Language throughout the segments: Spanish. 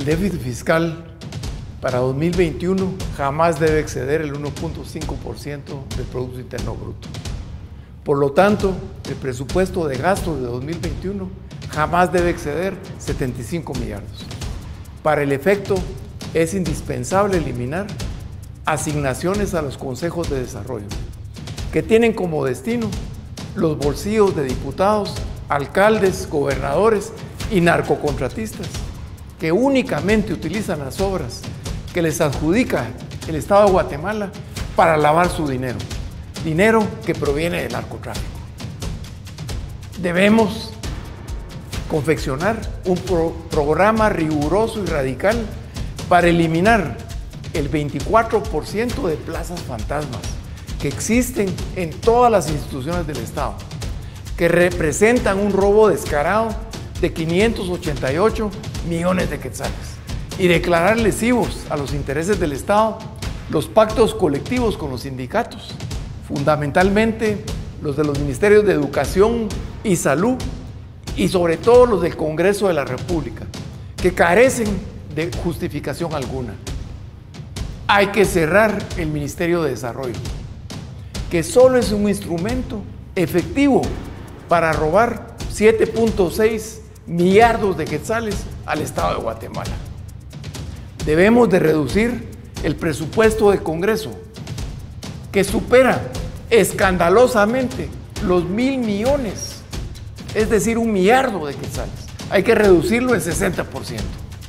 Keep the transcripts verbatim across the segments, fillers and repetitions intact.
El déficit fiscal para dos mil veintiuno jamás debe exceder el uno punto cinco por ciento del Producto Interno Bruto. Por lo tanto, el presupuesto de gastos de dos mil veintiuno jamás debe exceder setenta y cinco millardos. Para el efecto, es indispensable eliminar asignaciones a los consejos de desarrollo, que tienen como destino los bolsillos de diputados, alcaldes, gobernadores y narcocontratistas, que únicamente utilizan las obras que les adjudica el Estado de Guatemala para lavar su dinero, dinero que proviene del narcotráfico. Debemos confeccionar un pro programa riguroso y radical para eliminar el veinticuatro por ciento de plazas fantasmas que existen en todas las instituciones del Estado, que representan un robo descarado de quinientos ochenta y ocho millones de quetzales, y declarar lesivos a los intereses del Estado los pactos colectivos con los sindicatos, fundamentalmente los de los ministerios de Educación y Salud, y sobre todo los del Congreso de la República, que carecen de justificación alguna. Hay que cerrar el Ministerio de Desarrollo, que solo es un instrumento efectivo para robar siete punto seis millardos de quetzales al Estado de Guatemala. Debemos de reducir el presupuesto del Congreso, que supera escandalosamente los mil millones, es decir, un millardo de quetzales. Hay que reducirlo en sesenta por ciento.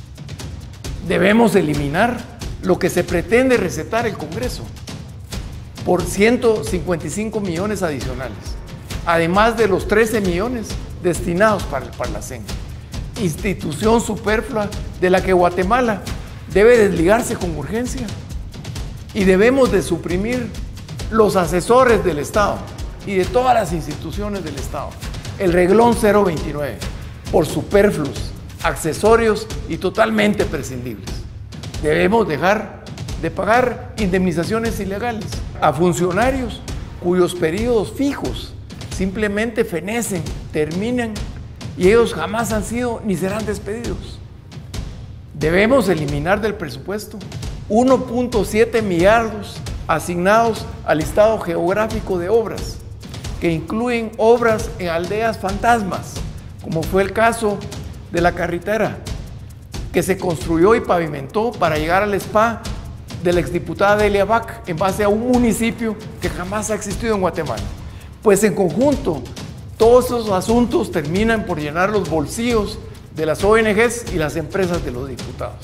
Debemos eliminar lo que se pretende recetar el Congreso por ciento cincuenta y cinco millones adicionales, además de los trece millones destinados para el Parlacén, institución superflua de la que Guatemala debe desligarse con urgencia. Y debemos de suprimir los asesores del Estado y de todas las instituciones del Estado, el reglón cero veintinueve, por superfluos, accesorios y totalmente prescindibles. Debemos dejar de pagar indemnizaciones ilegales a funcionarios cuyos periodos fijos simplemente fenecen, terminan y ellos jamás han sido ni serán despedidos. Debemos eliminar del presupuesto uno punto siete millardos asignados al listado geográfico de obras, que incluyen obras en aldeas fantasmas, como fue el caso de la carretera que se construyó y pavimentó para llegar al spa de la exdiputada Delia Bach en base a un municipio que jamás ha existido en Guatemala. Pues en conjunto, todos esos asuntos terminan por llenar los bolsillos de las O N Ges y las empresas de los diputados.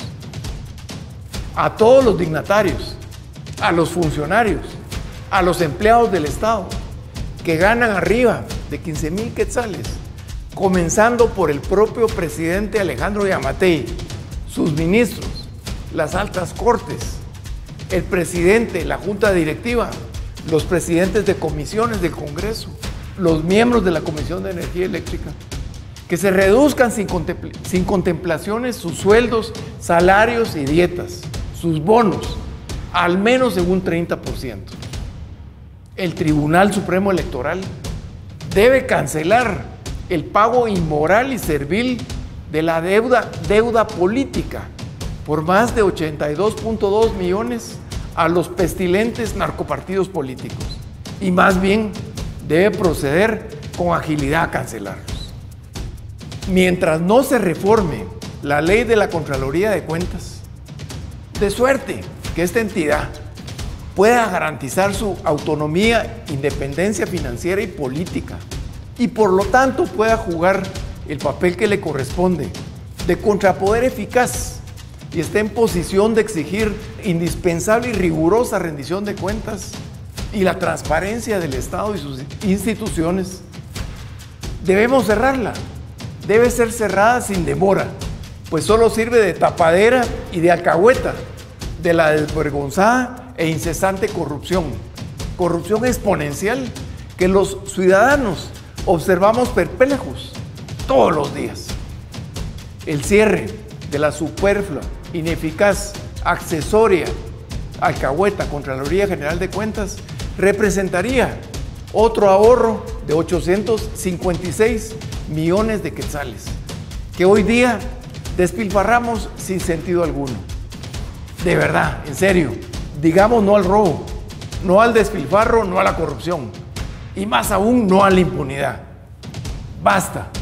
A todos los dignatarios, a los funcionarios, a los empleados del Estado, que ganan arriba de quince mil quetzales, comenzando por el propio presidente Alejandro Yamatei, sus ministros, las altas cortes, el presidente, la junta directiva, los presidentes de comisiones del Congreso, los miembros de la Comisión de Energía Eléctrica, que se reduzcan sin, contempl sin contemplaciones sus sueldos, salarios y dietas, sus bonos, al menos en un treinta por ciento. El Tribunal Supremo Electoral debe cancelar el pago inmoral y servil de la deuda, deuda política por más de ochenta y dos punto dos millones a los pestilentes narcopartidos políticos, y más bien debe proceder con agilidad a cancelarlos. Mientras no se reforme la ley de la Contraloría de Cuentas, de suerte que esta entidad pueda garantizar su autonomía, independencia financiera y política, y por lo tanto pueda jugar el papel que le corresponde de contrapoder eficaz y esté en posición de exigir indispensable y rigurosa rendición de cuentas y la transparencia del Estado y sus instituciones, debemos cerrarla. Debe ser cerrada sin demora, pues solo sirve de tapadera y de alcahueta de la desvergonzada e incesante corrupción, corrupción exponencial que los ciudadanos observamos perplejos todos los días. El cierre de la superflua, ineficaz, accesoria, alcahueta Contraloría General de Cuentas representaría otro ahorro de ochocientos cincuenta y seis millones de quetzales, que hoy día Despilfarramos sin sentido alguno. De verdad, en serio, digamos no al robo, no al despilfarro, no a la corrupción y más aún no a la impunidad. Basta.